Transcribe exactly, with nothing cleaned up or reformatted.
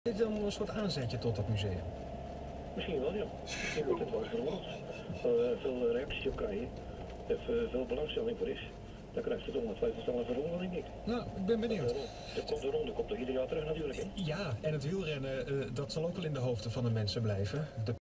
Is dit dan een soort aanzetje tot dat museum? Misschien wel, ja. Misschien wordt het wel veranderd. Waar veel reacties op krijgen, er veel belangstelling voor is, dan krijgt het ongetwijfeld wel een verandering, denk ik. Nou, ik ben benieuwd. De, de, de ronde komt toch ieder jaar terug natuurlijk, hè? Ja, en het wielrennen, uh, dat zal ook wel in de hoofden van de mensen blijven. De